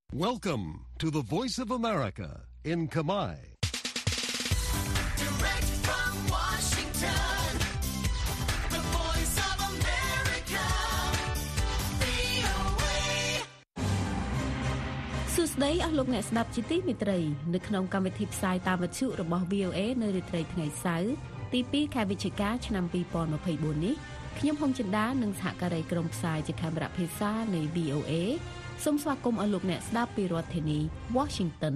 Welcome to the Voice of America in Khmer. Direct from Washington, the Voice of America, VOA. សួស្តីអស់លោកអ្នកស្ដាប់ជាទីមេត្រីនៅក្នុងកម្មវិធីផ្សាយតាមវិទ្យុរបស់ VOA នៅរាត្រីថ្ងៃសៅរ៍ទី2ខែវិច្ឆិកាឆ្នាំ2024នេះខ្ញុំហុងចិន្តានិងសហការីក្រុមផ្សាយជាកាមេរ៉ាភាសានៃ VOA សូមស្វាគមន៍អស់លោកអ្នកស្ដាប់ពីរដ្ឋធានី Washington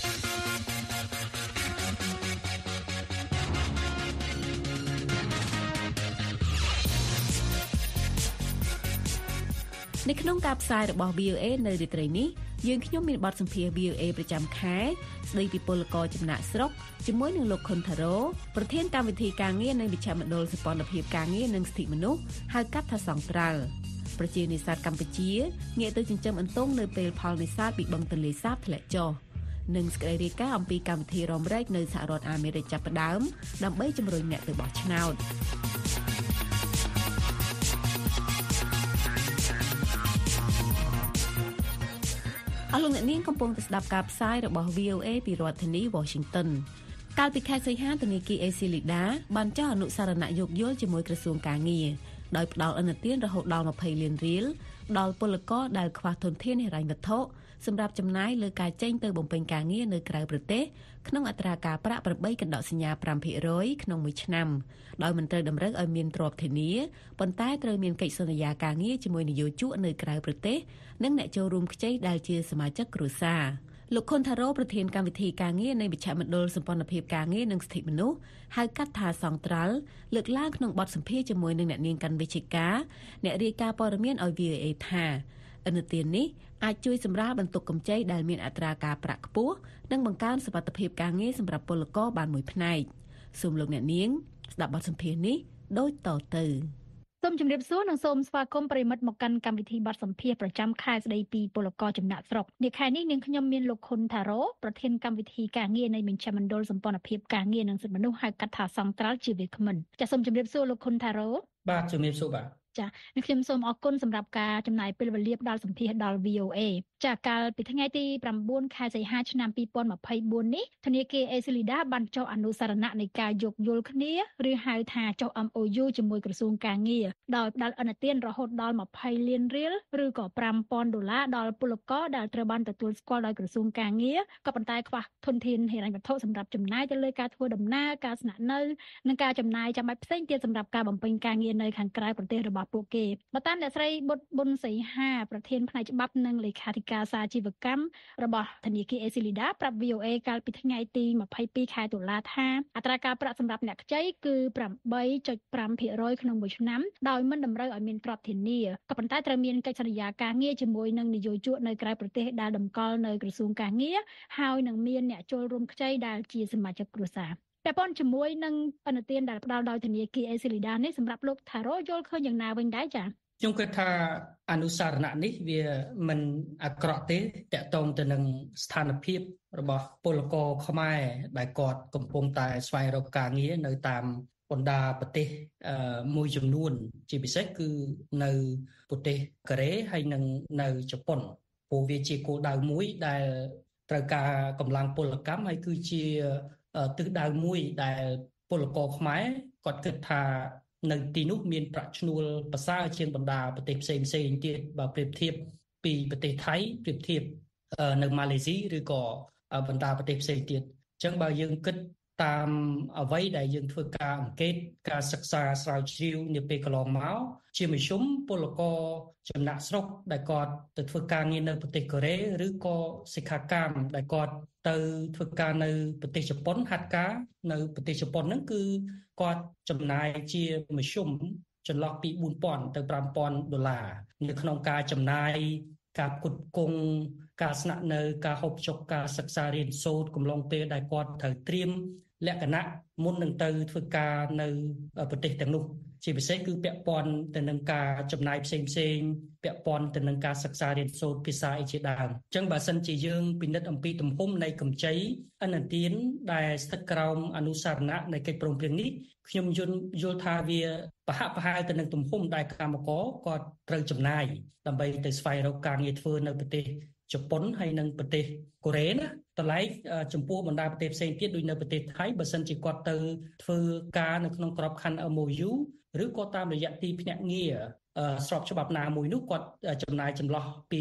នៅក្នុងការផ្សាយរបស់ VOA នៅរាត្រីនេះយើងខ្ញុំមានបទសម្ភាសន៍ VOA ប្រចាំខែស្ដីពីពលករចំណាក់ស្រុកជាមួយនឹងលោកខុនថារ៉ូប្រធានកម្មវិធីការងារនៃវិជ្ជាមណ្ឌលសម្ព័ន្ធភាពការងារនិងសិទ្ធិមនុស្សហៅកាត់ថាសង្ត្រាល់ប្រជានេសាទកម្ពុជាងាកទៅចិញ្ចឹមអន្ទង់នៅពេលផលនេសាទពីបឹងទន្លេសាបធ្លាក់ចុះនិងសេចក្តីរាយការណ៍អំពីកម្មវិធីរ៉មរែកនៅសហរដ្ឋអាមេរិកចាប់ផ្ដើមដើម្បីជំរុញអ្នកទៅបោះឆ្នោតអស់លោកអ្នកនាងកំពុងតែស្ដាប់ការផ្សាយរបស់ VOA ពីរដ្ឋធានី Washington កាលពីខែសីហាធនាគារ Esilida បានចុះអនុសារណៈយោគយល់ជាមួយក្រសួងការងារដោយផ្ដល់ឥណទានរហូតដល់20លានរៀលដល់ពលករដែលខ្វះធនធានហិរញ្ញវត្ថុសម្រាប់ចំណាយលើការចេញទៅបំពេញការងារនៅក្រៅប្រទេសក្នុងអត្រាការប្រាក់8កណ្ដកសញ្ញា 5% ក្នុងមួយឆ្នាំដោយមិនត្រូវតម្រូវឲ្យមានទ្រព្យធានាប៉ុន្តែត្រូវមានកិច្ចសន្យាការងារជាមួយនយោជកនៅក្រៅប្រទេសនិងអ្នកចូលរួមខ្ចីដែលជាសមាជិកគ្រួសារលោកខុនថារ៉ូប្រធានកម្មវិធីការងារនៃវិជ្ជាមណ្ឌលសម្ព័ន្ធភាពការងារនិងសិទ្ធិមនុស្សហៅកាត់ថាសង្ត្រាល់លើកឡើងក្នុងបទសម្ភាសន៍ជាមួយនឹងអ្នកនាងកាន់វិជ្ជការអ្នករាយការណ៍ព័ត៌មានឲ្យ VOA ថាឥណទាននេះអាចជួយសម្រាលបន្ទុកកម្ចីដែលមានអត្រាការប្រាក់ខ្ពស់និងបង្កើនសុវត្ថិភាពការងារសម្រាប់ពលករបានមួយផ្នែកសូមលោកអ្នកនាងស្ដាប់បទសម្ភាសន៍នេះដូចតទៅសូមជម្រាបសួរនិងសូមស្វាគមន៍ប្រិមិត្តមកកាន់កម្មវិធីបទសម្ភាសន៍ប្រចាំខែស្ដីពីពលករចំណាក់ស្រុកនាខែនេះនាងខ្ញុំមានលោកខុនថារ៉ូប្រធានកម្មវិធីការងារនៃវិជ្ជាមណ្ឌលសម្ព័ន្ធភាពការងារនិងសិទ្ធិមនុស្សហៅកាត់ថាសង្ត្រាល់ជាវាគ្មិនចាសសូមជម្រាបសួរលោកខុនថារ៉ូបាទជំរាបសួរបាទចា៎ខ្ញុំសូមអរគុណសម្រាប់ការចំណាយពេលវេលាផ្ដល់សម្ភាសន៍ដល់ VOA ចាកាលពីថ្ងៃទី9ខែសីហាឆ្នាំ2024នេះធនាគារ Esilida បានចុះអនុសារណៈនៃការយោគយល់គ្នាឬហៅថាចុះ MOU ជាមួយក្រសួងការងារដោយផ្ដល់ឥណទានរហូតដល់20លានរៀលឬក៏$5,000ដល់ពលករដែលត្រូវបានទទួលស្គាល់ដោយក្រសួងការងារក៏ប៉ុន្តែខ្វះធនធានហិរញ្ញវត្ថុសម្រាប់ចំណាយទៅលើការធ្វើដំណើរការស្នាក់នៅនិងការចំណាយចាំបាច់ផ្សេងទៀតសម្រាប់ការបំពេញការងារនៅខាងក្រៅប្រទេសរបស់ពួកគេបើតាមអ្នកស្រីបុតប៊ុនសីហាប្រធានផ្នែកច្បាប់និងលេខាធិការសាជីវកម្មរបស់ធនាគារ Esilida ប្រាប់ VOA កាលពីថ្ងៃទី22ខែតុលាថាអត្រាការប្រាក់សម្រាប់អ្នកខ្ចីគឺ 8.5% ក្នុងមួយឆ្នាំដោយមិនតម្រូវឲ្យមានទ្រព្យធានាក៏ប៉ុន្តែត្រូវមានកិច្ចសន្យាការងារជាមួយនឹងនយោជកនៅក្រៅប្រទេសដែលតម្កល់នៅក្រសួងការងារហើយនឹងមានអ្នកចូលរួមខ្ចីដែលជាសមាជិកគ្រួសារពាក់ព័ន្ធជាមួយនឹងឥណទានដែលផ្ដល់ដោយធនាគារ Esilida នេះសម្រាប់លោកថារ៉ូយល់ឃើញយ៉ាងណាវិញដែរចា៎ខ្ញុំគិតថាអនុសារណៈនេះវាមិនអាក្រក់ទេតាក់ទងទៅនឹងស្ថានភាពរបស់ពលករខ្មែរដែលគាត់កំពុងតែស្វែងរកការងារនៅតាមបណ្ដាប្រទេសមួយចំនួនជាពិសេសគឺនៅប្រទេសកូរ៉េហើយនិងនៅជប៉ុនព្រោះវាជាគោលដៅមួយដែលត្រូវការកម្លាំងពលកម្មហើយគឺជាទិសដៅមួយដែលពលករខ្មែរគាត់គិតថានៅទីនោះមានប្រាក់ឈ្នួលប្រសើរជាងបណ្ដាប្រទេសផ្សេងៗទៀតបើប្រៀបធៀបពីប្រទេសថៃប្រៀបធៀបនៅម៉ាឡេស៊ីឬក៏បណ្ដាប្រទេសផ្សេងទៀតអញ្ចឹងបើយើងគិតតាមអ្វីដែលយើងធ្វើការអង្កេតការសិក្សាស្រាវជ្រាវនាពេលកន្លងមកជាមធ្យមពលករចំណាក់ស្រុកដែលគាត់ទៅធ្វើការងារនៅប្រទេសកូរ៉េឬក៏សិក្ខាកាមដែលគាត់ទៅធ្វើការនៅប្រទេសជប៉ុនហាត់ការនៅប្រទេសជប៉ុនហ្នឹងគឺគាត់ចំណាយជាមធ្យមចន្លោះពី$4,000ទៅ$5,000នៅក្នុងការចំណាយការផ្គត់ផ្គង់ការស្នាក់នៅការហូបចុកការសិក្សារៀនសូត្រកំឡុងពេលដែលគាត់ត្រូវត្រៀមលក្ខណៈមុននឹងទៅធ្វើការនៅប្រទេសទាំងនោះជាពិសេសគឺពាក់ព័ន្ធទៅនឹងការចំណាយផ្សេងៗពាក់ព័ន្ធទៅនឹងការសិក្សារៀនសូត្រភាសាអីជាដើមអញ្ចឹងបើសិនជាយើងពិនិត្យអំពីទំហំនៃកម្ចីឥណទានដែលស្ថិតក្រោមអនុសារណៈនៃកិច្ចព្រមព្រៀងនេះខ្ញុំយល់ថាវាប្រហាក់ប្រហែលទៅនឹងទំហំដែលកម្មករគាត់ត្រូវចំណាយដើម្បីទៅស្វែងរកការងារធ្វើនៅប្រទេសជប៉ុនហើយនិងប្រទេសកូរ៉េណាតម្លៃចំពោះបណ្ដាប្រទេសផ្សេងទៀតដូចនៅប្រទេសថៃបើសិនជាគាត់ទៅធ្វើការនៅក្នុងក្របខ័ណ្ឌ MOU ឬក៏តាមរយៈទីភ្នាក់ងារស្របច្បាប់ណាមួយនោះគាត់ចំណាយចន្លោះពី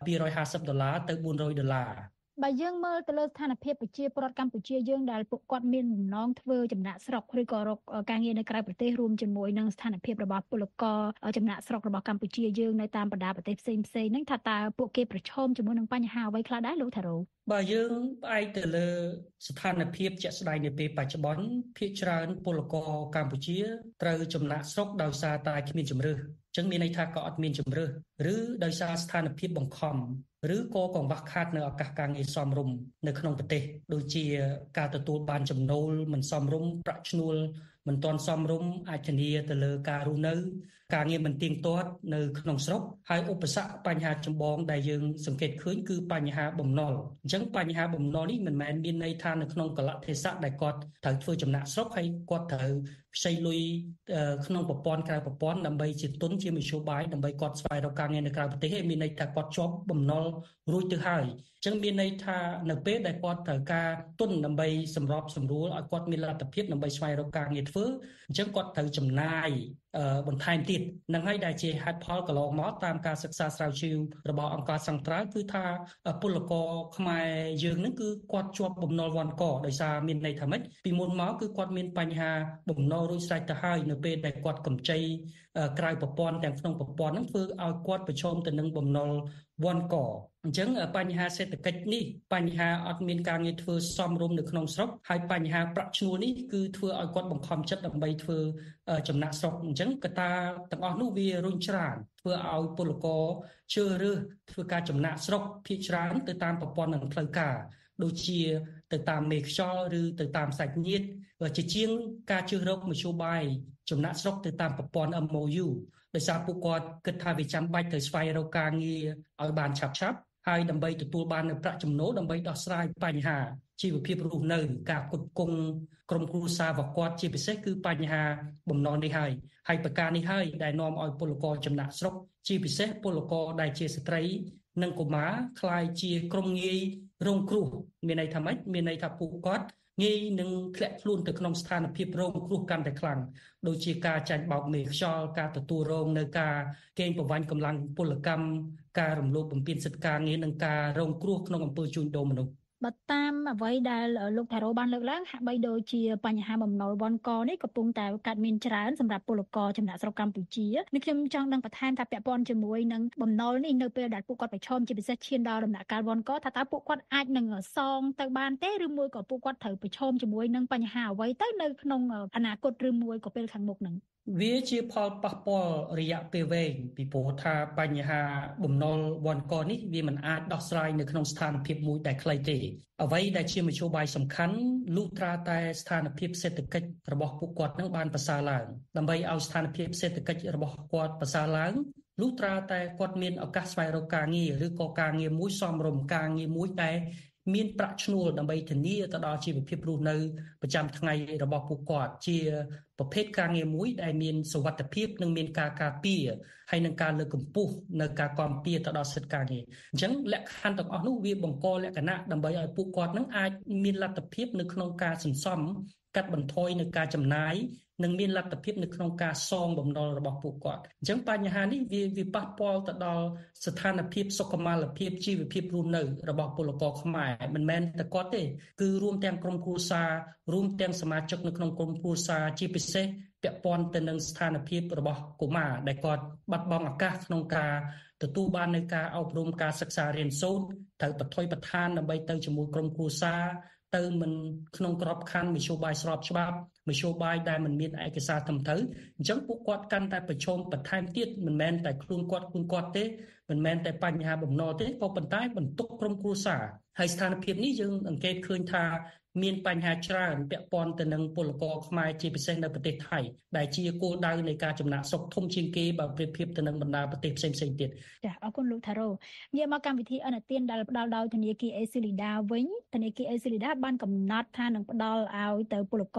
$250ទៅ$400 បើយើងមើលទៅលើស្ថានភាពប្រជាពលរដ្ឋកម្ពុជាយើងដែលពួកគាត់មានបំណងធ្វើចំណាក់ស្រុកឬក៏រកការងារនៅក្រៅប្រទេសរួមជាមួយនឹងស្ថានភាពរបស់ពលករចំណាក់ស្រុករបស់កម្ពុជាយើងនៅតាមបណ្ដាប្រទេសផ្សេងៗហ្នឹងថាតើពួកគេប្រឈមជាមួយនឹងបញ្ហាអ្វីខ្លះដែរលោកថារ៉ូបើយើងផ្អែកទៅលើស្ថានភាពជាក់ស្ដែងនាពេលបច្ចុប្បន្នភាគច្រើនពលករកម្ពុជាត្រូវចំណាក់ស្រុកដោយសារតែគ្មានជំរឿសអញ្ចឹងមានន័យថាក៏អត់មានជំរឿសឬដោយសារស្ថានភាពបង្ខំឬក៏កង្វះខាតនៅឱកាសការងារសមរម្យនៅក្នុងប្រទេសដូចជាការទទួលបានចំណូលមិនសមរម្យប្រាក់ឈ្នួលមិនទាន់សមរម្យអាចធានាទៅលើការរស់នៅការងារមិនទៀងទាត់នៅក្នុងស្រុកហើយឧបសគ្គបញ្ហាចម្បងដែលយើងសង្កេតឃើញគឺបញ្ហាបំណុលអញ្ចឹងបញ្ហាបំណុលនេះមិនមែនមានន័យថានៅក្នុងកលៈទេសៈដែលគាត់ត្រូវធ្វើចំណាក់ស្រុកហើយគាត់ត្រូវខ្ចីលុយក្នុងប្រព័ន្ធក្រៅប្រព័ន្ធដើម្បីជាទុនជាមធ្យោបាយដើម្បីគាត់ស្វែងរកការងារនៅក្រៅប្រទេសហើយមានន័យថាគាត់ជាប់បំណុលរួចទៅហើយអញ្ចឹងមានន័យថានៅពេលដែលគាត់ត្រូវការទុនដើម្បីសម្របសម្រួលឲ្យគាត់មានលទ្ធភាពដើម្បីស្វែងរកការងារធ្វើអញ្ចឹងគាត់ត្រូវចំណាយបន្ថែមទៀតនឹងហើយដែលជាហេតុផលកន្លងមកតាមការសិក្សាស្រាវជ្រាវរបស់អង្គការសង្ត្រាល់គឺថាពលករខ្មែរយើងនឹងគឺគាត់ជាប់បំណុលវណ្ឌកដោយសារមានន័យថាម៉េចពីមុនមកគឺគាត់មានបញ្ហាបំណុលរួចស្រេចទៅហើយនៅពេលដែលគាត់កម្ចីក្រៅប្រព័ន្ធទាំងក្នុងប្រព័ន្ធហ្នឹងធ្វើឲ្យគាត់ប្រឈមទៅនឹងបំណុលវណ្ឌកអញ្ចឹងបញ្ហាសេដ្ឋកិច្ចនេះបញ្ហាអត់មានការងារធ្វើសមរម្យនៅក្នុងស្រុកហើយបញ្ហាប្រាក់ឈ្នួលនេះគឺធ្វើឲ្យគាត់បង្ខំចិត្តដើម្បីធ្វើចំណាក់ស្រុកអញ្ចឹងកត្តាទាំងអស់នោះវារុញច្រានធ្វើឲ្យពលករជឿរើសធ្វើការចំណាក់ស្រុកភាគច្រើនទៅតាមប្រព័ន្ធនិងផ្លូវការដូចជាទៅតាមមេខ្យល់ឬទៅតាមសាច់ញាតិជាជាងការជឿរកមធ្យោបាយចំណាក់ស្រុកទៅតាមប្រព័ន្ធ MOU ដោយសារពួកគាត់គិតថាវាចាំបាច់ត្រូវស្វែងរកការងារឲ្យបានឆាប់ៗហើយដើម្បីទទួលបាននូវប្រាក់ចំណូលដើម្បីដោះស្រាយបញ្ហាជីវភាពរស់នៅការផ្គត់ផ្គង់ក្រុមគ្រួសាររបស់គាត់ជាពិសេសគឺបញ្ហាបំណុលនេះហើយប្រការនេះហើយដែលនាំឲ្យពលករចំណាក់ស្រុកជាពិសេសពលករដែលជាស្ត្រីនិងកុមារក្លាយជាក្រុមងាយរងគ្រោះមានន័យថាម៉េចមានន័យថាពួកគាត់ងាយនឹងធ្លាក់ខ្លួនទៅក្នុងស្ថានភាពរងគ្រោះកាន់តែខ្លាំងដូចជាការចាញ់បោកមេខ្យល់ការទទួលរងនៅការកេងប្រវ័ញ្ចកម្លាំងពលកម្មការរំលោភបំពានសិទ្ធិការងារនិងការរងគ្រោះក្នុងអំពើជួញដូរមនុស្សបើតាមអ្វីដែលលោកថារ៉ូបានលើកឡើងហាក់បីដូចជាបញ្ហាបំណុលវណ្ឌកនេះកំពុងតែកើតមានច្រើនសម្រាប់ពលករចំណាក់ស្រុកកម្ពុជានេះខ្ញុំចង់ដឹងបន្ថែមថាពាក់ព័ន្ធជាមួយនឹងបំណុលនេះនៅពេលដែលពួកគាត់ប្រឈមជាពិសេសឈានដល់ដំណាក់កាលវណ្ឌកថាតើពួកគាត់អាចនឹងសងទៅបានទេឬមួយក៏ពួកគាត់ត្រូវប្រឈមជាមួយនឹងបញ្ហាអ្វីទៅនៅក្នុងអនាគតឬមួយក៏ពេលខាងមុខនឹងវាជាផលប៉ះពាល់រយៈពេលវែងពីព្រោះថាបញ្ហាបំណុលវណ្ឌកនេះវាមិនអាចដោះស្រាយនៅក្នុងស្ថានភាពមួយដែលខ្លីទេអ្វីដែលជាមធ្យោបាយសំខាន់លុះត្រាតែស្ថានភាពសេដ្ឋកិច្ចរបស់ពួកគាត់នឹងបានប្រសើរឡើងដើម្បីឲ្យស្ថានភាពសេដ្ឋកិច្ចរបស់គាត់ប្រសើរឡើងលុះត្រាតែគាត់មានឱកាសស្វែងរកការងារឬក៏ការងារមួយសមរម្យការងារមួយដែលមានប្រាក់ឈ្នួលដើម្បីធានាទៅដល់ជីវភាពរស់នៅប្រចាំថ្ងៃរបស់ពួកគាត់ជាប្រភេទការងារមួយដែលមានសុវត្ថិភាពនិងមានការការពារហើយនឹងការលើកកម្ពស់នៅការគាំពារទៅដល់សិទ្ធិការងារអញ្ចឹងលក្ខខណ្ឌទាំងអស់នោះវាបង្កលក្ខណៈដើម្បីឲ្យពួកគាត់នឹងអាចមានលទ្ធភាពនៅក្នុងការសន្សំកាត់បន្ថយនៅការចំណាយនិងមានលទ្ធភាពនៅក្នុងការសងបំណុលរបស់ពួកគាត់អញ្ចឹងបញ្ហានេះវាប៉ះពាល់ទៅដល់ស្ថានភាពសុខុមាលភាពជីវភាពរស់នៅរបស់ពលករខ្មែរមិនមែនតែគាត់ទេគឺរួមទាំងក្រុមគ្រួសាររួមទាំងសមាជិកនៅក្នុងក្រុមគ្រួសារជាពិសេសពាក់ព័ន្ធទៅនឹងស្ថានភាពរបស់កុមារដែលគាត់បាត់បង់ឱកាសក្នុងការទទួលបាននៅការអប់រំការសិក្សារៀនសូត្រត្រូវបន្ថយបន្ថែមដើម្បីទៅជាមួយក្រុមគ្រួសារទៅមិនក្នុងក្របខ័ណ្ឌមធ្យោបាយស្របច្បាប់មធ្យោបាយដែលមិនមានឯកសារត្រឹមត្រូវអញ្ចឹងពួកគាត់កាន់តែប្រឈមបន្ថែមទៀតមិនមែនតែខ្លួនគាត់ទេមិនមែនតែបញ្ហាបំណុលទេក៏ប៉ុន្តែបន្ទុកក្រុមគ្រួសារហើយស្ថានភាពនេះយើងអង្កេតឃើញថាមានបញ្ហាច្រើនពាក់ព័ន្ធទៅនឹងពលករខ្មែរជាពិសេសនៅប្រទេសថៃដែលជាគោលដៅនៃការចំណាក់ស្រុកធំជាងគេបើប្រៀបធៀបទៅនឹងបណ្ដាប្រទេសផ្សេងៗទៀតចាអរគុណលោកថារ៉ូងាកមកកម្មវិធីអនុទានដែលផ្ដល់ដោយធនាគារ ACLIDA វិញធនាគារ ACLIDA បានកំណត់ថានឹងផ្ដល់ឲ្យទៅពលករដែល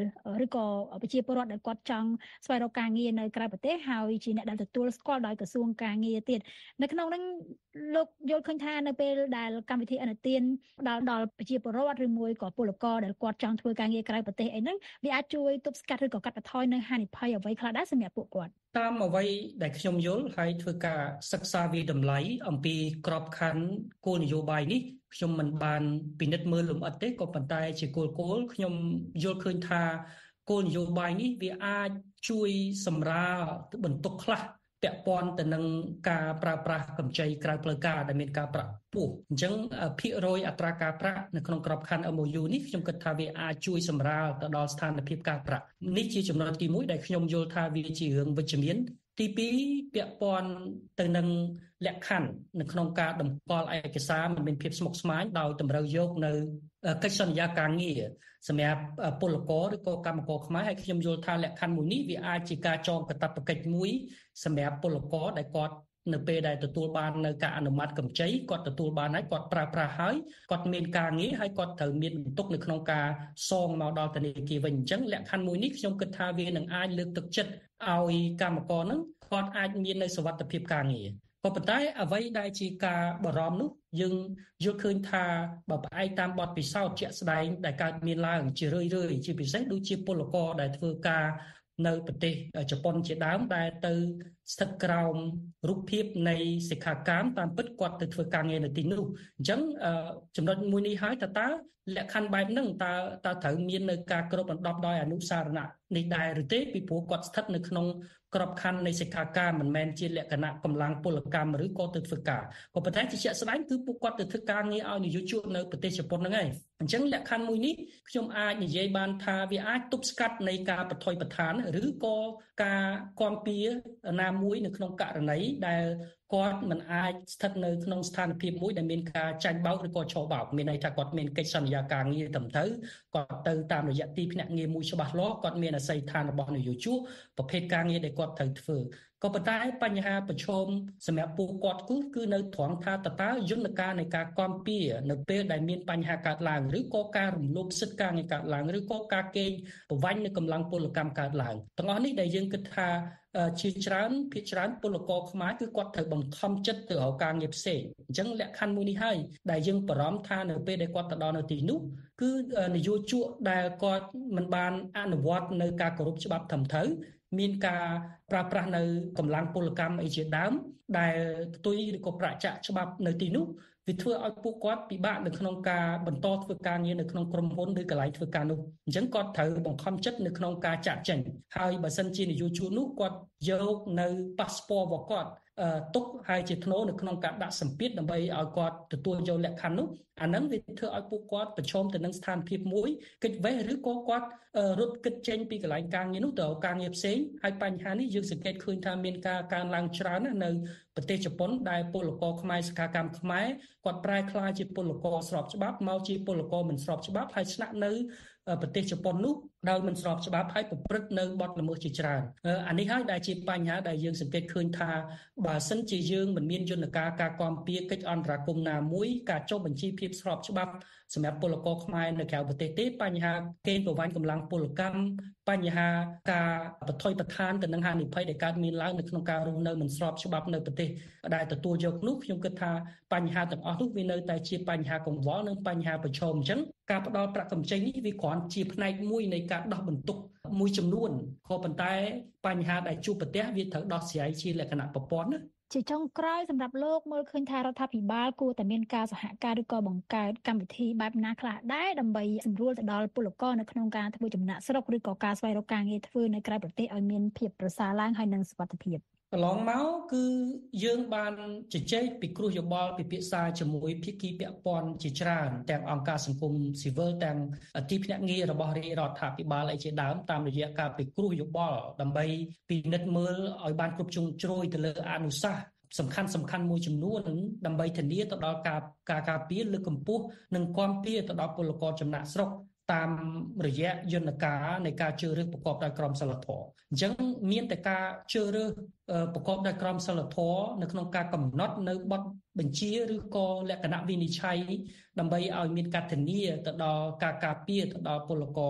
ឬក៏ប្រជាពលរដ្ឋដែលគាត់ចង់ស្វែងរកការងារនៅក្រៅប្រទេសហើយជាអ្នកដែលទទួលស្គាល់ដោយក្រសួងការងារទៀតនៅក្នុងហ្នឹងលោកយល់ឃើញថានៅពេលដែលកម្មវិធីឥណទានដល់ប្រជាពលរដ្ឋឬមួយក៏ពលករដែលគាត់ចង់ធ្វើការងារក្រៅប្រទេសអីហ្នឹងវាអាចជួយទប់ស្កាត់ឬក៏កាត់បន្ថយនៅហានិភ័យអ្វីខ្លះដែរសម្រាប់ពួកគាត់តាមអ្វីដែលខ្ញុំយល់ហើយធ្វើការសិក្សាវិតម្លៃអំពីក្របខ័ណ្ឌគោលនយោបាយនេះខ្ញុំមិនបានពិនិត្យមើលលម្អិតទេក៏ប៉ុន្តែជាគោលខ្ញុំយល់ឃើញថាគោលនយោបាយនេះវាអាចជួយសម្រាលបន្ទុកខ្លះពាក់ព័ន្ធទៅនឹងការប្រើប្រាស់កម្ចីក្រៅផ្លូវការដែលមានការប្រាក់ខ្ពស់អញ្ចឹងភាគរយអត្រាការប្រាក់នៅក្នុងក្របខ័ណ្ឌ MOU នេះខ្ញុំគិតថាវាអាចជួយសម្រាលទៅដល់ស្ថានភាពការប្រាក់នេះជាចំណុចទី1ដែលខ្ញុំយល់ថាវាជារឿងវិជ្ជមានទី2ពាក់ព័ន្ធទៅនឹងលក្ខខណ្ឌនៅក្នុងការតម្កល់ឯកសារមិនមានភាពស្មុគស្មាញដោយតម្រូវយកនៅកិច្ចសន្យាការងារសម្រាប់ពលករឬក៏កម្មករខ្មែរហើយខ្ញុំយល់ថាលក្ខខណ្ឌមួយនេះវាអាចជាការចងកាតព្វកិច្ចមួយសម្រាប់ពលករដែលគាត់នៅពេលដែលទទួលបាននៅការអនុម័តកម្ចីគាត់ទទួលបានហើយគាត់ប្រើប្រាស់ហើយគាត់មានការងារហើយគាត់ត្រូវមានបន្ទុកនៅក្នុងការសងមកដល់ធនាគារវិញអញ្ចឹងលក្ខខណ្ឌមួយនេះខ្ញុំគិតថាវានឹងអាចលើកទឹកចិត្តឲ្យកម្មករហ្នឹងគាត់អាចមាននៅសុវត្ថិភាពការងារក៏ប៉ុន្តែអ្វីដែលជាការបារម្ភនោះយើងយល់ឃើញថាបើផ្អែកតាមបទពិសោធន៍ជាក់ស្ដែងដែលកើតមានឡើងជារឿយៗជាពិសេសដូចជាពលករដែលធ្វើការនៅប្រទេសជប៉ុនជាដើមដែលទៅស្ថិតក្រោមរូបភាពនៃសិក្ខាកាមតាមពិតគាត់ទៅធ្វើការងារនៅទីនោះអញ្ចឹងចំណុចមួយនេះហើយតើលក្ខខណ្ឌបែបហ្នឹងតើត្រូវមាននៅការគ្របដណ្ដប់ដោយអនុសារណៈនេះដែរឬទេពីព្រោះគាត់ស្ថិតនៅក្នុងក្របខ័ណ្ឌនៃសិក្ខាកាមមិនមែនជាលក្ខណៈកម្លាំងពលកម្មឬក៏ទៅធ្វើការក៏ប៉ុន្តែជាក់ស្ដែងគឺពួកគាត់ទៅធ្វើការងារឲ្យនយោជកនៅប្រទេសជប៉ុនហ្នឹងឯងអញ្ចឹងលក្ខខណ្ឌមួយនេះខ្ញុំអាចនិយាយបានថាវាអាចទប់ស្កាត់នៃការបថុយបឋានឬក៏ការគាំពៀណាមួយនៅក្នុងករណីដែលគាត់មិនអាចស្ថិតនៅក្នុងស្ថានភាពមួយដែលមានការចាញ់បោកឬក៏ឆោបបោកមានន័យថាគាត់មានកិច្ចសន្យាការងារត្រឹមត្រូវគាត់ទៅតាមរយៈទីភ្នាក់ងារមួយច្បាស់លាស់គាត់មានអាស័យដ្ឋានរបស់នយោជកប្រភេទការងារដែលគាត់ត្រូវធ្វើក៏ប៉ុន្តែបញ្ហាប្រឈមសម្រាប់ពួកគាត់គឺនៅត្រង់ថាតើយន្តការនៃការគាំពៀនៅពេលដែលមានបញ្ហាកើតឡើងឬក៏ការរំលោភសិទ្ធិការងារកើតឡើងឬក៏ការកេងប្រវ័ញ្ចនៅកម្លាំងពលកម្មកើតឡើងទាំងអស់នេះដែលយើងគិតថាជាភាគច្រើនពលករខ្មែរគឺគាត់ត្រូវបង្ខំចិត្តទៅរកការងារផ្សេងអញ្ចឹងលក្ខខណ្ឌមួយនេះហើយដែលយើងបារម្ភថានៅពេលដែលគាត់ទៅដល់នៅទីនោះគឺនយោជកដែលគាត់មិនបានអនុវត្តនៅការគោរពច្បាប់ត្រឹមត្រូវមានការប្រើប្រាស់នៅកម្លាំងពលកម្មអីជាដើមដែលផ្ទុយឬក៏ប្រាក់ចាក់ច្បាប់នៅទីនោះវាធ្វើឲ្យពួកគាត់ពិបាកនៅក្នុងការបន្តធ្វើការងារនៅក្នុងក្រុមហ៊ុនឬកន្លែងធ្វើការនោះអញ្ចឹងគាត់ត្រូវបង្ខំចិត្តនៅក្នុងការចាក់ចេញហើយបើសិនជានយោជកនោះគាត់យកនៅប៉ាសពតរបស់គាត់ទុកហើយជាធ្នូនៅក្នុងការដាក់សម្ពាធដើម្បីឲ្យគាត់ទទួលយកលក្ខខណ្ឌនោះអាហ្នឹងវាធ្វើឲ្យពួកគាត់ប្រឈមទៅនឹងស្ថានភាពមួយគិតវេះឬក៏គាត់រត់គិតចេញពីកន្លែងការងារនោះទៅការងារផ្សេងហើយបញ្ហានេះយើងសង្កេតឃើញថាមានការកើនឡើងច្រើនណាស់នៅប្រទេសជប៉ុនដែលពលករខ្មែរសកម្មខ្មែរគាត់ប្រែក្លាយជាពលករស្របច្បាប់មកជាពលករមិនស្របច្បាប់ហើយស្នាក់នៅប្រទេសជប៉ុននោះដោយមិនស្របច្បាប់ហើយប្រព្រឹត្តនៅបទល្មើសជាច្រើនអានេះហើយដែលជាបញ្ហាដែលយើងសង្កេតឃើញថាបើសិនជាយើងមិនមានយន្តការការគាំពៀកិច្ចអន្តរាគមន៍ណាមួយការចុះបញ្ជីភាពស្របច្បាប់សម្រាប់ពលករខ្មែរនៅក្រៅប្រទេសទេបញ្ហាកេងប្រវ័ញ្ចកម្លាំងពលកម្មបញ្ហាការបថុយបឋានទៅនឹងហានិភ័យដែលកើតមានឡើងនៅក្នុងការរស់នៅមិនស្របច្បាប់នៅប្រទេសដែលទទួលយកនោះខ្ញុំគិតថាបញ្ហាទាំងអស់នោះវានៅតែជាបញ្ហាកង្វល់និងបញ្ហាប្រឈមអញ្ចឹងការផ្ដល់ប្រាក់កម្ចីនេះវាគ្រាន់ជាផ្នែកមួយនៃការដោះបន្ទុកមួយចំនួនក៏ប៉ុន្តែបញ្ហាដែលជួបប្រទះវាត្រូវដោះស្រាយជាលក្ខណៈប្រព័ន្ធណាជាចុងក្រោយសម្រាប់លោកមើលឃើញថារដ្ឋាភិបាលគួរតែមានការសហការឬក៏បង្កើតកម្មវិធីបែបណាខ្លះដែរដើម្បីសម្រួលទៅដល់ពលករនៅក្នុងការធ្វើចំណាក់ស្រុកឬក៏ការស្វែងរកការងារធ្វើនៅក្រៅប្រទេសឲ្យមានភាពប្រសើរឡើងហើយនិងសុវត្ថិភាពកន្លងមកគឺយើងបានជជែកពិគ្រោះយោបល់ពិភាក្សាជាមួយភាគីពាក់ព័ន្ធជាច្រើនទាំងអង្គការសង្គមស៊ីវិលទាំងទីភ្នាក់ងាររបស់រាជរដ្ឋាភិបាលឯជាដើមតាមរយៈការពិគ្រោះយោបល់ដើម្បីពិនិត្យមើលឲ្យបានគ្រប់ជ្រុងជ្រោយទៅលើអនុសាសន៍សំខាន់មួយចំនួនដើម្បីធានាទៅដល់ការការពារលើកកម្ពស់និងគាំពៀទៅដល់ពលករចំណាក់ស្រុកតាមរយៈយន្តការនៃការជ្រើសរើសប្រកបដោយក្រមសីលធម៌អញ្ចឹងមានតែការជ្រើសរើសប្រកបដោយក្រមសីលធម៌នៅក្នុងការកំណត់នៅបទបញ្ជាឬក៏លក្ខណៈវិនិច្ឆ័យដើម្បីឲ្យមានការធានាទៅដល់ការការពារទៅដល់ពលករ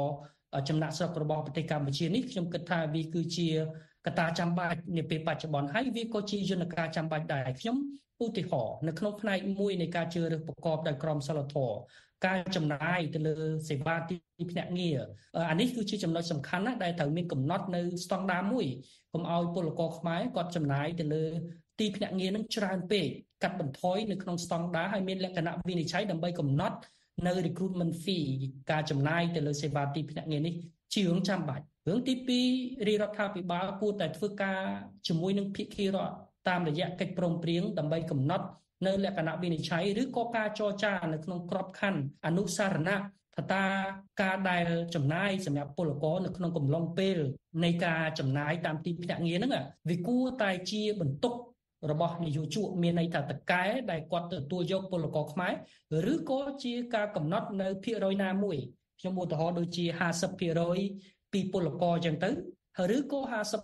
ចំណាក់ស្រុករបស់ប្រទេសកម្ពុជានេះខ្ញុំគិតថាវាគឺជាកត្តាចាំបាច់នាពេលបច្ចុប្បន្នហើយវាក៏ជាយន្តការចាំបាច់ដែរខ្ញុំឧទាហរណ៍នៅក្នុងផ្នែកមួយនៃការជ្រើសរើសប្រកបដោយក្រមសីលធម៌ការចំណាយទៅលើសេវាទីភ្នាក់ងារអានេះគឺជាចំណុចសំខាន់ណាស់ដែលត្រូវមានកំណត់នៅស្តង់ដារមួយកុំឲ្យពលករខ្មែរគាត់ចំណាយទៅលើទីភ្នាក់ងារនឹងច្រើនពេកកាត់បន្ថយនៅក្នុងស្តង់ដារហើយមានលក្ខណៈវិនិច្ឆ័យដើម្បីកំណត់នៅ recruitment fee ការចំណាយទៅលើសេវាទីភ្នាក់ងារនេះជារឿងចាំបាច់រឿងទី2រាជរដ្ឋាភិបាលគួរតែធ្វើការជាមួយនឹងភាគីរដ្ឋតាមរយៈកិច្ចព្រមព្រៀងដើម្បីកំណត់នៅលក្ខណៈវិនិច្ឆ័យឬក៏ការចរចានៅក្នុងក្របខ័ណ្ឌអនុសារណៈថាការដែលចំណាយសម្រាប់ពលករនៅក្នុងកំឡុងពេលនៃការចំណាយតាមទីភ្នាក់ងារហ្នឹងវាគួរតែជាបន្ទុករបស់នយោជកមានន័យថាតកែដែលគាត់ទទួលយកពលករខ្មែរឬក៏ជាការកំណត់នៅភាគរយណាមួយខ្ញុំឧទាហរណ៍ដូចជា 50% ពីពលករអញ្ចឹងទៅឬក៏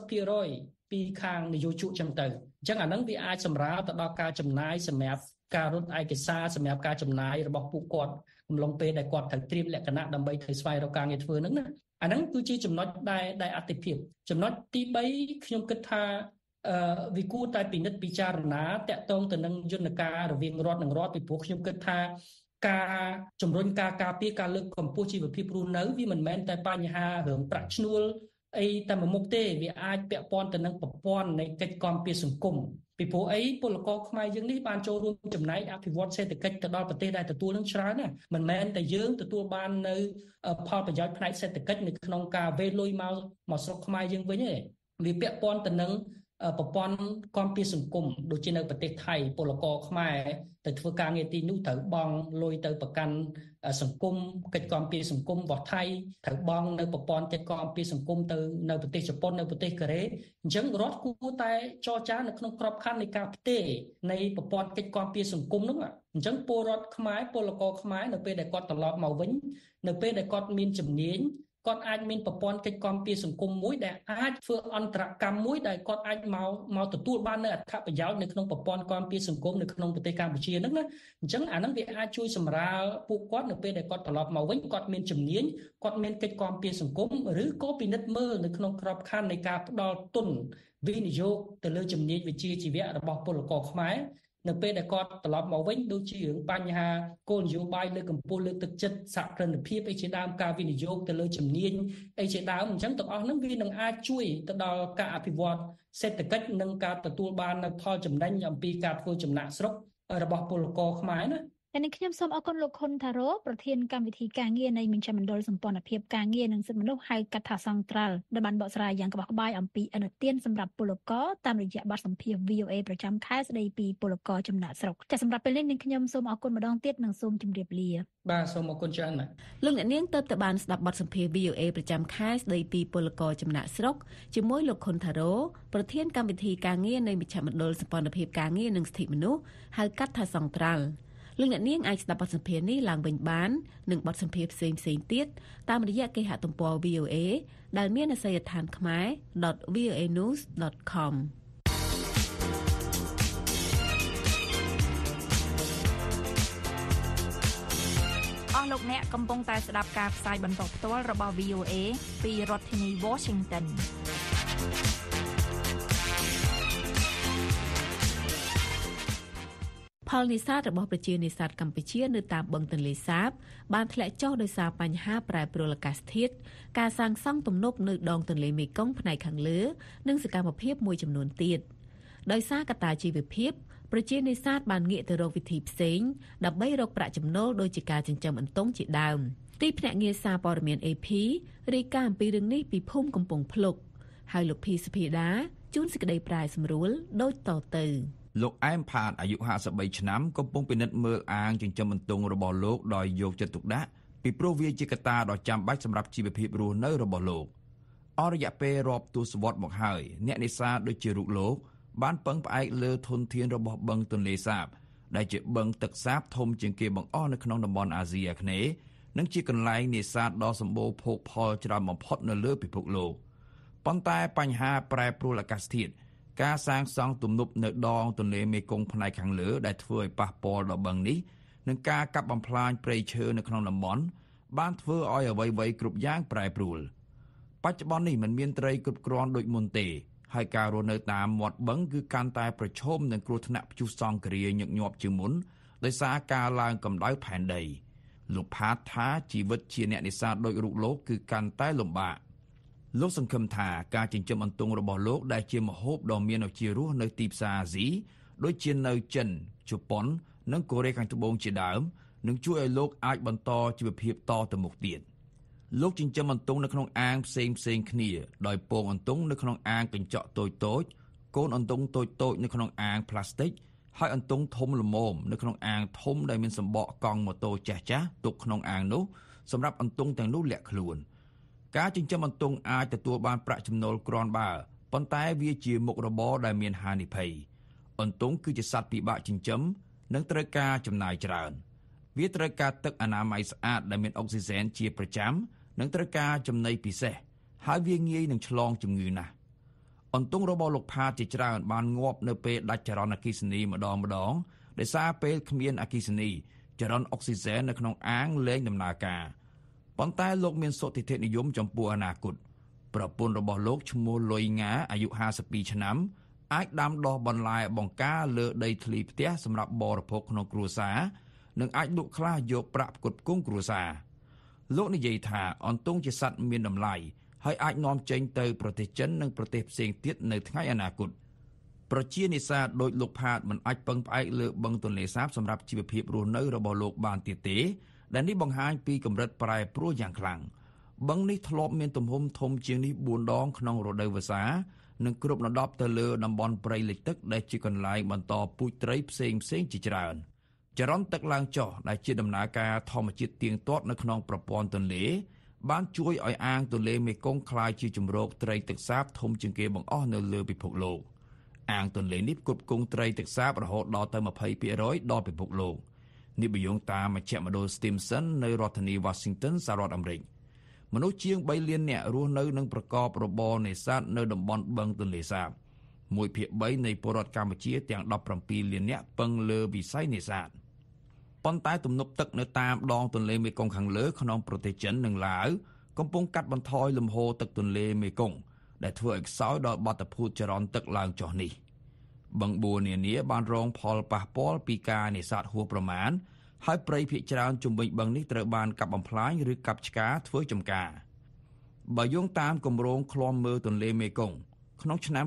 50% ពីខាងនយោជកអញ្ចឹងទៅអញ្ចឹងអាហ្នឹងវាអាចសម្រាលទៅដល់ការចំណាយសម្រាប់ការរត់ឯកសារសម្រាប់ការចំណាយរបស់ពួកគាត់កំឡុងពេលដែលគាត់ត្រូវត្រៀមលក្ខណៈដើម្បីទៅស្វែងរកការងារធ្វើហ្នឹងណាអាហ្នឹងគឺជាចំណុចដែលអតិភិបចំណុចទី3ខ្ញុំគិតថាវាគួរតែពិនិត្យពិចារណាតាក់ទងទៅនឹងយន្តការរវាងរដ្ឋនិងរដ្ឋពីព្រោះខ្ញុំគិតថាការជំរុញការការពារការលើកកម្ពស់ជីវភាពរស់នៅវាមិនមែនតែបញ្ហារឿងប្រាក់ឈ្នួលអីតែមួយមុខទេវាអាចពាក់ព័ន្ធទៅនឹងប្រព័ន្ធនៃកិច្ចគាំពារសង្គមពីព្រោះអីពលករខ្មែរយើងនេះបានចូលរួមចំណែកអភិវឌ្ឍសេដ្ឋកិច្ចទៅដល់ប្រទេសដែលទទួលនឹងច្រើនណាមិនមែនតែយើងទទួលបាននៅផលប្រយោជន៍ផ្នែកសេដ្ឋកិច្ចនៅក្នុងការវេលុយមកស្រុកខ្មែរយើងវិញទេវាពាក់ព័ន្ធទៅនឹងប្រព័ន្ធគាំពារសង្គមដូចជានៅប្រទេសថៃពលករខ្មែរទៅធ្វើការងារទីនោះត្រូវបង់លុយទៅប្រកាន់សង្គមកិច្ចគាំពារសង្គមរបស់ថៃត្រូវបង់នៅប្រព័ន្ធកិច្ចគាំពារសង្គមទៅនៅប្រទេសជប៉ុននៅប្រទេសកូរ៉េអញ្ចឹងរដ្ឋគួរតែចរចានៅក្នុងក្របខ័ណ្ឌនៃការផ្ទេរនៃប្រព័ន្ធកិច្ចគាំពារសង្គមនោះអញ្ចឹងពលរដ្ឋខ្មែរពលករខ្មែរនៅពេលដែលគាត់ត្រឡប់មកវិញនៅពេលដែលគាត់មានជំនាញគាត់អាចមានប្រព័ន្ធកិច្ចគាំពារសង្គមមួយដែលអាចធ្វើអន្តរកម្មមួយដែលគាត់អាចមកទទួលបាននៅអត្ថប្រយោជន៍នៅក្នុងប្រព័ន្ធគាំពារសង្គមនៅក្នុងប្រទេសកម្ពុជាហ្នឹងណាអញ្ចឹងអាហ្នឹងវាអាចជួយសម្រាលពួកគាត់នៅពេលដែលគាត់ត្រឡប់មកវិញគាត់មានជំនាញគាត់មានកិច្ចគាំពារសង្គមឬក៏ពិនិត្យមើលនៅក្នុងក្របខ័ណ្ឌនៃការផ្ដល់ទុនវិនិយោគទៅលើជំនាញវិជ្ជាជីវៈរបស់ពលករខ្មែរនៅពេលដែលគាត់ត្រឡប់មកវិញដូចជារឿងបញ្ហាគោលនយោបាយលើកកម្ពស់លើកទឹកចិត្តសហគ្រិនភាពអីជាដើមការវិនិយោគទៅលើជំនាញអីជាដើមអញ្ចឹងទាំងអស់ហ្នឹងវានឹងអាចជួយទៅដល់ការអភិវឌ្ឍសេដ្ឋកិច្ចនិងការទទួលបាននូវផលចំណេញអំពីការធ្វើចំណាក់ស្រុករបស់ពលករខ្មែរណាតែនេះខ្ញុំសូមអរគុណលោកខុនថារ៉ូប្រធានកម្មវិធីការងារនៃមជ្ឈមណ្ឌលសម្ព័ន្ធភាពការងារនិងសិទ្ធិមនុស្សហៅកាត់ថាសង្ត្រាល់ដែលបានបកស្រាយយ៉ាងក្បោះក្បាយអំពីឥណទានសម្រាប់ពលករតាមរយៈបទសម្ភាសន៍ VOA ប្រចាំខែស្ដីពីពលករចំណាក់ស្រុកតែសម្រាប់ពេលនេះនាងខ្ញុំសូមអរគុណម្ដងទៀតនិងសូមជម្រាបលាបាទសូមអរគុណច្រើនណាស់លោកអ្នកនាងទៅបានស្ដាប់បទសម្ភាសន៍ VOA ប្រចាំខែស្ដីពីពលករចំណាក់ស្រុកជាមួយលោកខុនថារ៉ូប្រធានកម្មវិធីការងារនៃមជ្ឈមណ្ឌលសម្ព័ន្ធភាពការងារនិងសិទ្ធិមនុស្សហៅកាត់ថាសង្ត្រាល់លោកអ្នកនាងអាចស្ដាប់បទសម្ភាសន៍នេះឡើងវិញបាននិងបទសម្ភាសន៍ផ្សេងៗទៀតតាមរយៈគេហទំព័រ VOA ដែលមានអាសយដ្ឋានខ្មែរ.voanews.com អស់លោកអ្នកកំពុងតែស្ដាប់ការផ្សាយបន្តផ្ទាល់របស់ VOA ពីរដ្ឋធានី Washington ផលនេសាទរបស់ប្រជានេសាទកម្ពុជានៅតាមបឹងទន្លេសាបបានធ្លាក់ចុះដោយសារបញ្ហាប្រែប្រួលអាកាសធាតុការសាងសង់ទំនប់នៅដងទន្លេមេគង្គផ្នែកខាងលើនិងសកម្មភាពមួយចំនួនទៀតដោយសារកត្តាជីវភាពប្រជានេសាទបានងាកទៅរកវិធីផ្សេងដើម្បីរកប្រាក់ចំណូលដូចជាការចិញ្ចឹមអន្ទង់ជាដើមទីភ្នាក់ងារសារព័ត៌មាន AP រាយការណ៍អំពីរឿងនេះពីភូមិកំពង់ភ្លុកហើយលោកភីសុភីដាជួនសេចក្តីប្រាយសម្រួលដូចតទៅលោកអែមផាតអាយុ53ឆ្នាំកំពុងពិនិត្យមើលអាងចិញ្ចឹមអន្ទង់របស់លោកដោយយកចិត្តទុកដាក់ពីព្រោះវាជាកត្តាដ៏ចាំបាច់សម្រាប់ជីវភាពរស់នៅរបស់លោកអស់រយៈពេលរាប់ទសវត្សរ៍មកហើយអ្នកនេសាទដូចជារូបលោកបានពឹងផ្អែកលើធនធានរបស់បឹងទន្លេសាបដែលជាបឹងទឹកសាបធំជាងគេបង្អស់នៅក្នុងតំបន់អាស៊ីអាគ្នេយ៍និងជាកន្លែងនេសាទដ៏សម្បូរភោគផលច្រើនបំផុតនៅលើពិភពលោកប៉ុន្តែបញ្ហាប្រែប្រួលអាកាសធាតុការសាងសង់ទំនប់នៅដងទន្លេមេគង្គផ្នែកខាងលើដែលធ្វើឲ្យប៉ះពាល់ដល់បឹងនេះនិងការកាប់បំផ្លាញព្រៃឈើនៅក្នុងតំបន់បានធ្វើឲ្យអ្វីៗគ្រប់យ៉ាងប្រែប្រួលបច្ចុប្បន្ននេះមិនមានត្រីគ្រប់គ្រាន់ដូចមុនទេហើយការរស់នៅតាមមាត់បឹងគឺកាន់តែប្រឈមនឹងគ្រោះថ្នាក់ព្យុះសង្ឃរាញឹកញាប់ជាងមុនដោយសារការឡើងកម្ដៅផែនដីលោកផាតថាជីវិតជាអ្នកនេសាទដូចរូបលោកគឺកាន់តែលំបាកលោកសង្ឃឹមថាការចិញ្ចឹមអន្ទង់របស់លោកដែលជាម្ហូបដ៏មានឱជារសនៅទីផ្សារអាស៊ីដូចជានៅចិនជប៉ុននិងកូរ៉េខាងត្បូងជាដើមនឹងជួយឲ្យលោកអាចបន្តជីវភាពតទៅមុខទៀតលោកចិញ្ចឹមអន្ទង់នៅក្នុងអាងផ្សេងគ្នាដោយពងអន្ទង់នៅក្នុងអាងកញ្ចក់តូចកូនអន្ទង់តូចនៅក្នុងអាងផ្លាស្ទិកហើយអន្ទង់ធំល្មមនៅក្នុងអាងធំដែលមានសម្បកកង់ម៉ូតូចាស់ទុកក្នុងអាងនោះសម្រាប់អន្ទង់ទាំងនោះលាក់ខ្លួនការចិញ្ចឹមអន្ទង់អាចទទួលបានប្រាក់ចំណូលគ្រាន់បើប៉ុន្តែវាជាមុខរបរដែលមានហានិភ័យអន្ទង់គឺជាសត្វពិបាកចិញ្ចឹមនិងត្រូវការចំណាយច្រើនវាត្រូវការទឹកអនាម័យស្អាតដែលមានអុកស៊ីសែនជាប្រចាំនិងត្រូវការចំណីពិសេសហើយវាងាយនឹងឆ្លងជំងឺណាស់អន្ទង់របស់លោកផាតជាច្រើនបានងាប់នៅពេលដាច់ចរន្តអគ្គិសនីម្ដងដោយសារពេលគ្មានអគ្គិសនីចរន្តអុកស៊ីសែននៅក្នុងអាងលែងដំណើរការប៉ុន្តែលោកមានសុទិដ្ឋិនិយមចំពោះអនាគតប្រពន្ធរបស់លោកឈ្មោះលុយងាអាយុ52ឆ្នាំអាចដាំដុះបន្លែបង្ការលើដីធ្លីផ្ទះសម្រាប់បរិភោគក្នុងគ្រួសារនិងអាចលក់ខ្លះយកប្រាក់ផ្គត់ផ្គង់គ្រួសារលោកនិយាយថាអន្ទង់ជាសត្វមានតម្លៃហើយអាចនាំចេញទៅប្រទេសចិននិងប្រទេសផ្សេងទៀតនៅថ្ងៃអនាគតប្រជានេសាទដោយលោកផាតមិនអាចពឹងផ្អែកលើបឹងទន្លេសាបសម្រាប់ជីវភាពរស់នៅរបស់លោកបានទៀតទេដែលនេះបង្ហាញពីកម្រិតប្រែប្រួលយ៉ាងខ្លាំងបឹងនេះធ្លាប់មានទំហំធំជាងនេះ4ដងក្នុងរដូវវស្សានិងគ្រប់ដណ្ដប់ទៅលើតំបន់ព្រៃលិចទឹកដែលជាកន្លែងបន្តពូជត្រីផ្សេងជាច្រើនចរន្តទឹកឡើងចុះដែលជាដំណើរការធម្មជាតិទៀងទាត់នៅក្នុងប្រព័ន្ធទន្លេបានជួយឲ្យអាងទន្លេមេគង្គក្លាយជាជម្រកត្រីទឹកសាបធំជាងគេបង្អស់នៅលើពិភពលោកអាងទន្លេនេះផ្គត់ផ្គង់ត្រីទឹកសាបរហូតដល់ទៅ 20% ដល់ពិភពលោកនេះបញ្យងតាមមជ្ឈមណ្ឌល Stimson នៅរដ្ឋធានី Washington សហរដ្ឋអាមេរិកមនុស្សជាង3លាននាក់រស់នៅនិងប្រកបរបរនេសាទនៅតំបន់បឹងទន្លេសាប 1/3 នៃពលរដ្ឋកម្ពុជាទាំង17លាននាក់ពឹងលើវិស័យនេសាទប៉ុន្តែទំនប់ទឹកនៅតាមដងទន្លេមេគង្គខាងលើក្នុងប្រទេសចិននិងឡាវកំពុងកាត់បន្ថយលំហូរទឹកទន្លេមេគង្គដែលធ្វើឲ្យខ្សោយដល់បាតុភូតចរន្តទឹកឡើងចុះនេះបឹងបួរនានាបានរងផលប៉ះពាល់ពីការនេសាទហួសប្រមាណហើយព្រៃភាគច្រើនជុំវិញបឹងនេះត្រូវបានកាប់បំផ្លាញឬកាប់ឆ្ការធ្វើចម្ការបើយោងតាមគម្រោងឃ្លាំមើលទន្លេមេគង្គក្នុងឆ្នាំ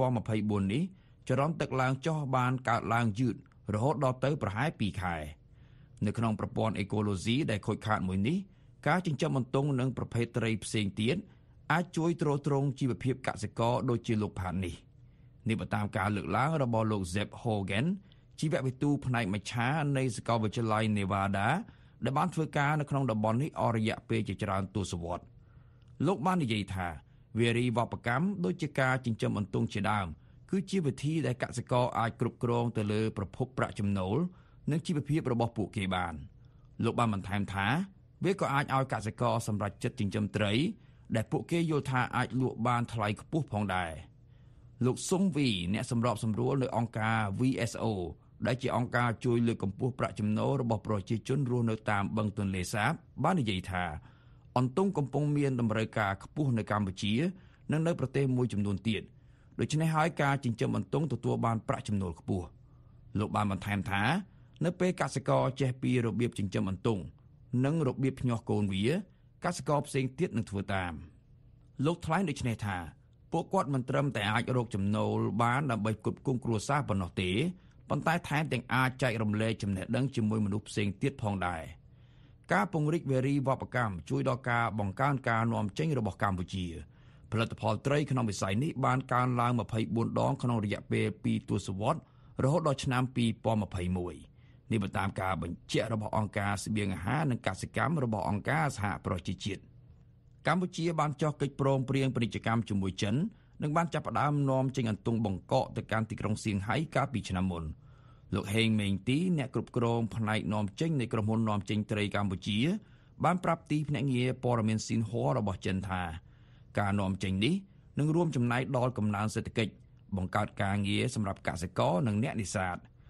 2024នេះចរន្តទឹកឡើងចុះបានកើតឡើងយឺតរហូតដល់ទៅប្រហែល2ខែនៅក្នុងប្រព័ន្ធអេកូឡូស៊ីដែលខូចខាតមួយនេះការចិញ្ចឹមអន្ទង់និងប្រភេទត្រីផ្សេងទៀតអាចជួយទ្រទ្រង់ជីវភាពកសិករដូចជាលោកផាតនេះបើតាមការលើកឡើងរបស់លោក Zeb Hogan ជីវវិទូផ្នែកមច្ឆានៃសាកលវិទ្យាល័យ Nevada ដែលបានធ្វើការនៅក្នុងតំបន់នេះអស់រយៈពេលជាច្រើនទសវត្សរ៍លោកបាននិយាយថាវារីវប្បកម្មដូចជាការចិញ្ចឹមអន្ទង់ជាដើមគឺជាវិធីដែលកសិករអាចគ្រប់គ្រងទៅលើប្រភពប្រាក់ចំណូលនិងជីវភាពរបស់ពួកគេបានលោកបានបន្ថែមថាវាក៏អាចឲ្យកសិករសម្រេចចិត្តចិញ្ចឹមត្រីដែលពួកគេយល់ថាអាចលក់បានថ្លៃខ្ពស់ផងដែរលោកស៊ុំវីអ្នកសម្របសម្រួលនៅអង្គការ VSO ដែលជាអង្គការជួយលើកកម្ពស់ប្រាក់ចំណូលរបស់ប្រជាជនរស់នៅតាមបឹងទន្លេសាបបាននិយាយថាអន្ទង់កំពុងមានតម្រូវការខ្ពស់នៅកម្ពុជានិងនៅប្រទេសមួយចំនួនទៀតដូច្នេះហើយការចិញ្ចឹមអន្ទង់ទទួលបានប្រាក់ចំណូលខ្ពស់លោកបានបន្ថែមថានៅពេលកសិករចេះពីរបៀបចិញ្ចឹមអន្ទង់និងរបៀបភ្ញាស់កូនវាកសិករផ្សេងទៀតនឹងធ្វើតាមលោកថ្លែងដូចនេះថាពួកគាត់មិនត្រឹមតែអាចរកចំណូលបានដើម្បីផ្គត់ផ្គង់គ្រួសារប៉ុណ្ណោះទេប៉ុន្តែថែមទាំងអាចចែករំលែកចំណេះដឹងជាមួយមនុស្សផ្សេងទៀតផងដែរការពង្រីកវារីវប្បកម្មជួយដល់ការបង្កើនការនាំចេញរបស់កម្ពុជាផលិតផលត្រីក្នុងវិស័យនេះបានកើនឡើង24ដងក្នុងរយៈពេល2ទសវត្សរ៍រហូតដល់ឆ្នាំ2021នេះបើតាមការបញ្ជាក់របស់អង្គការស្បៀងអាហារនិងកសិកម្មរបស់អង្គការសហប្រជាជាតិកម្ពុជាបានចុះកិច្ចព្រមព្រៀងពាណិជ្ជកម្មជាមួយចិននិងបានចាប់ផ្ដើមនាំចេញអន្ទង់បង្កកទៅកាន់ទីក្រុងសៀងហៃកាលពីឆ្នាំមុនលោកហេងមេងទីអ្នកគ្រប់គ្រងផ្នែកនាំចេញនៃក្រុមហ៊ុននាំចេញត្រីកម្ពុជាបានប្រាប់ទីភ្នាក់ងារព័ត៌មានស៊ីនហួររបស់ចិនថាការនាំចេញនេះនឹងរួមចំណែកដល់កំណើនសេដ្ឋកិច្ចបង្កើតការងារសម្រាប់កសិករនិងអ្នកនេសាទ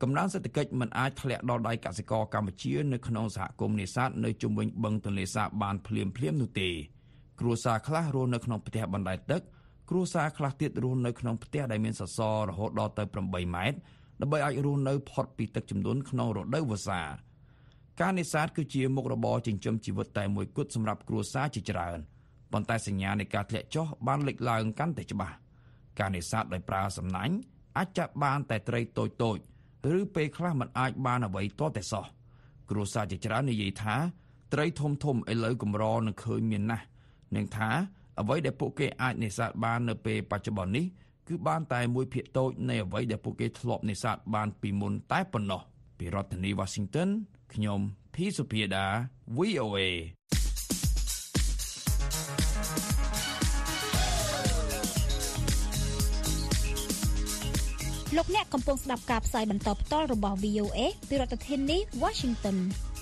កំណើនសេដ្ឋកិច្ចមិនអាចធ្លាក់ដល់ដៃកសិករកម្ពុជានៅក្នុងសហគមន៍នេសាទនៅជុំវិញបឹងទន្លេសាបបានភ្លាមនោះទេគ្រួសារខ្លះរស់នៅក្នុងផ្ទះបណ្ដែតទឹកគ្រួសារខ្លះទៀតរស់នៅក្នុងផ្ទះដែលមានសសររហូតដល់ទៅ8ម៉ែត្រដើម្បីអាចរស់នៅផុតពីទឹកជំនន់ក្នុងរដូវវស្សាការនេសាទគឺជាមុខរបរចិញ្ចឹមជីវិតតែមួយគត់សម្រាប់គ្រួសារជាច្រើនប៉ុន្តែសញ្ញានៃការធ្លាក់ចុះបានលេចឡើងកាន់តែច្បាស់ការនេសាទដោយប្រើសំណាញ់អាចចាប់បានតែត្រីតូចឬពេលខ្លះមិនអាចបានអ្វីទាល់តែសោះគ្រួសារជាច្រើននិយាយថាត្រីធំឥឡូវកម្រនឹងឃើញមានណាស់នឹងថាអ្វីដែលពួកគេអាចនេសាទបាននៅពេលបច្ចុប្បន្ននេះគឺបានតែ1ភាគតូចនៃអ្វីដែលពួកគេធ្លាប់នេសាទបានពីមុនតែប៉ុណ្ណោះពីរដ្ឋធានី Washington ខ្ញុំភីសុភាដា VOA លោកអ្នកកំពុងស្ដាប់ការផ្សាយបន្តផ្ទាល់របស់ VOA ពីរដ្ឋធានី Washington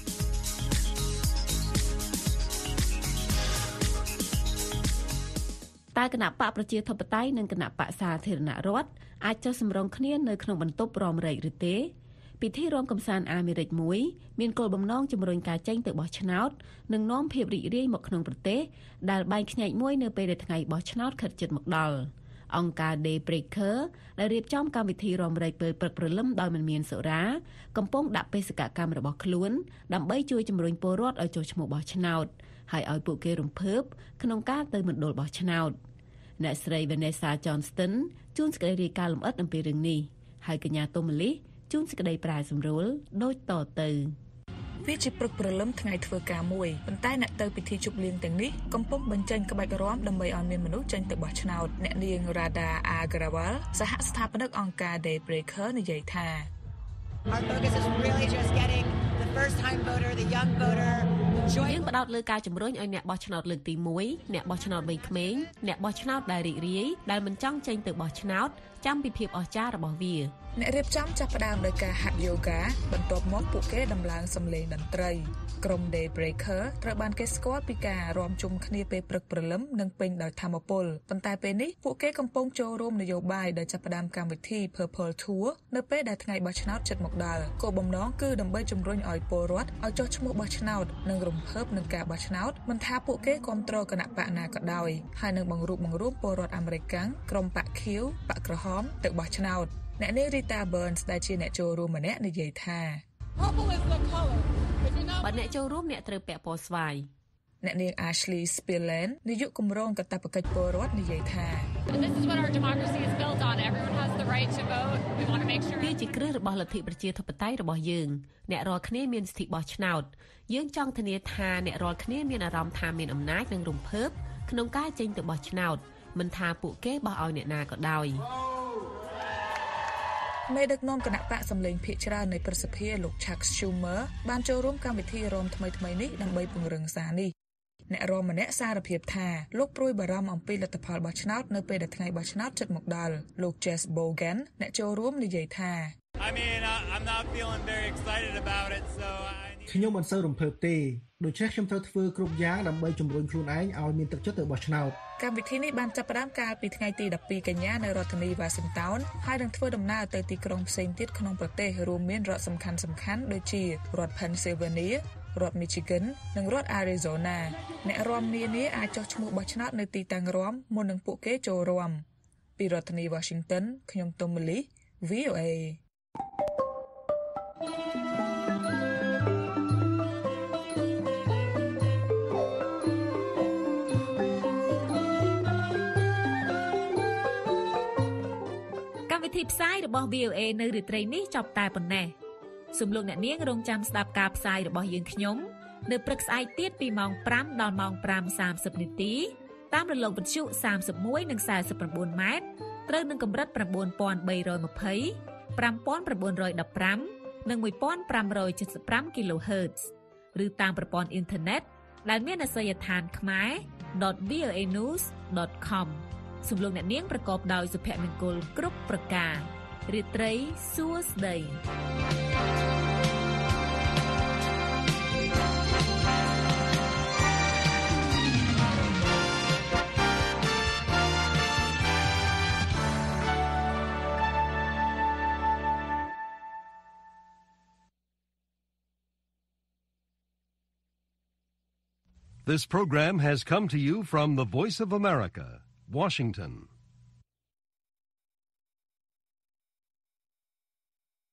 តើគណៈបកប្រជាធិបតេយ្យនិងគណៈបកសាធារណរដ្ឋអាចចុះសម្រុងគ្នានៅក្នុងបន្ទប់រំលែកឬទេពិធីរួមកំសាន្តអាមេរិកមួយមានគោលបំណងជំរុញការចេញទៅបោះឆ្នោតនិងនាំភាពរីករាយមកក្នុងប្រទេសដែលបែកខ្ញែកមួយនៅពេលដែលថ្ងៃបោះឆ្នោតខិតជិតមកដល់អង្គការ Daybreaker ដែលរៀបចំកម្មវិធីរំលែកពេលព្រឹកព្រលឹមដោយមិនមានសុរាកំពុងដាក់បេសកកម្មរបស់ខ្លួនដើម្បីជួយជំរុញពលរដ្ឋឲ្យចូលឈ្មោះបោះឆ្នោតហើយឲ្យពួកគេរំភើបក្នុងការទៅមណ្ឌលបោះឆ្នោតអ្នកស្រី Vanessa Johnston ជួនសេចក្តីរាយការណ៍លម្អិតអំពីរឿងនេះហើយកញ្ញាទុំមលីជួនសេចក្តីប្រាយសម្រួលដូចតទៅវាជាព្រឹកព្រលឹមថ្ងៃធ្វើការមួយប៉ុន្តែអ្នកទៅពិធីជប់លៀងទាំងនេះកំពុងបញ្ចេញក្បាច់រាំដើម្បីឲ្យមានមនុស្សចេញទៅបោះឆ្នោតអ្នកនាង Radha Agrawal សហស្ថាបនិកអង្គការ Daybreaker និយាយថា Our focus is really just getting the first time voter, the young voter, យើងផ្ដោតលើការជំរុញឲ្យអ្នកបោះឆ្នោតលើកទី1អ្នកបោះឆ្នោតវ័យក្មេងអ្នកបោះឆ្នោតដែលរីករាយដែលមិនចង់ចេញទៅបោះឆ្នោតចាំពីភាពអស្ចារ្យរបស់វាអ្នករៀបចំចាប់ផ្ដើមដោយការហាត់យូហ្គាបន្ទាប់មកពួកគេដំឡើងសំឡេងតន្ត្រីក្រុម Daybreaker ត្រូវបានគេស្គាល់ពីការរាំជុំគ្នាពេលព្រឹកព្រលឹមនិងពេញដោយថាមពលប៉ុន្តែពេលនេះពួកគេកំពុងចូលរួមនយោបាយដោយចាប់ផ្ដើមកម្មវិធី Purple Tour នៅពេលដែលថ្ងៃបោះឆ្នោតជិតមកដល់គោលបំណងគឺដើម្បីជំរុញឲ្យពលរដ្ឋឲ្យចុះឈ្មោះបោះឆ្នោតនិងរំភើបនឹងការបោះឆ្នោតមិនថាពួកគេគ្រប់គ្រងគណៈបកណាក៏ដោយហើយនឹងបង្រួបបង្រួមពលរដ្ឋអាមេរិកក្រុមបកខៀវបកក្រហមទៅបោះឆ្នោតអ្នកនាង Rita Burns ដែលជាអ្នកចូលរួមម្នាក់និយាយថាបើអ្នកចូលរួមអ្នកត្រូវពាក់ពណ៌ស្វាយអ្នកនាង Ashley Spillane នាយកគម្រោងកាតព្វកិច្ចពលរដ្ឋនិយាយថា This is what our democracy is built on. Everyone has the right to vote. We want to make sure វាជាគ្រឹះរបស់លទ្ធិប្រជាធិបតេយ្យរបស់យើងអ្នករាល់គ្នាមានសិទ្ធិបោះឆ្នោតយើងចង់ធានាថាអ្នករាល់គ្នាមានអារម្មណ៍ថាមានអំណាចនិងរំភើបក្នុងការចេញទៅបោះឆ្នោតមិនថាពួកគេបោះឲ្យអ្នកណាក៏ដោយមេដឹកនាំគណៈបកសម្លេងភាគច្រើននៃប្រសិទ្ធិលោក Chuck Schumer បានចូលរួមកម្មវិធីរំថ្មីនេះដើម្បីពង្រឹងសារនេះអ្នករំម្នាក់សារភាពថាលោកព្រួយបារម្ភអំពីលទ្ធផលបោះឆ្នោតនៅពេលដែលថ្ងៃបោះឆ្នោតជិតមកដល់លោក Jess Bogan អ្នកចូលរួមនិយាយថា I'm not feeling very excited about it so ខ្ញុំមិនសូវរំភើបទេដូច្នេះខ្ញុំត្រូវធ្វើគ្រប់យ៉ាងដើម្បីជំរុញខ្លួនឯងឲ្យមានទឹកចិត្តទៅបោះឆ្នោតកម្មវិធីនេះបានចាប់ផ្ដើមកាលពីថ្ងៃទី12កញ្ញានៅរដ្ឋធានី Washington ហើយនឹងធ្វើដំណើរទៅទីក្រុងផ្សេងទៀតក្នុងប្រទេសរួមមានរដ្ឋសំខាន់ៗដូចជារដ្ឋ Pennsylvania រដ្ឋ Michigan និងរដ្ឋ Arizona អ្នករាំនានាអាចចុះឈ្មោះបោះឆ្នោតនៅទីតាំងរាំមុននឹងពួកគេចូលរាំពីរដ្ឋធានី Washington ខ្ញុំទុំមលី VOA កម្មវិធីផ្សាយរបស់ VOA នៅរាត្រីនេះចប់តែប៉ុណ្ណេះសូមលោកអ្នកនាងរងចាំស្ដាប់ការផ្សាយរបស់យើងខ្ញុំនៅព្រឹកស្អែកទៀតពីម៉ោង5ដល់ម៉ោង 5:30 នាទីតាមរលកវិទ្យុ 31 និង 49 ម៉ែត្រត្រូវនឹងកម្រិត 9320 5915 និង 1575 kHz ឬតាមប្រព័ន្ធអ៊ីនធឺណិតដែលមានអាសយដ្ឋានkhmer.voanews.com សូមលោកអ្នកនាងប្រកបដោយសុភមង្គលគ្រប់ប្រការរាត្រីសួស្តី This program has come to you from the Voice of America, Washington.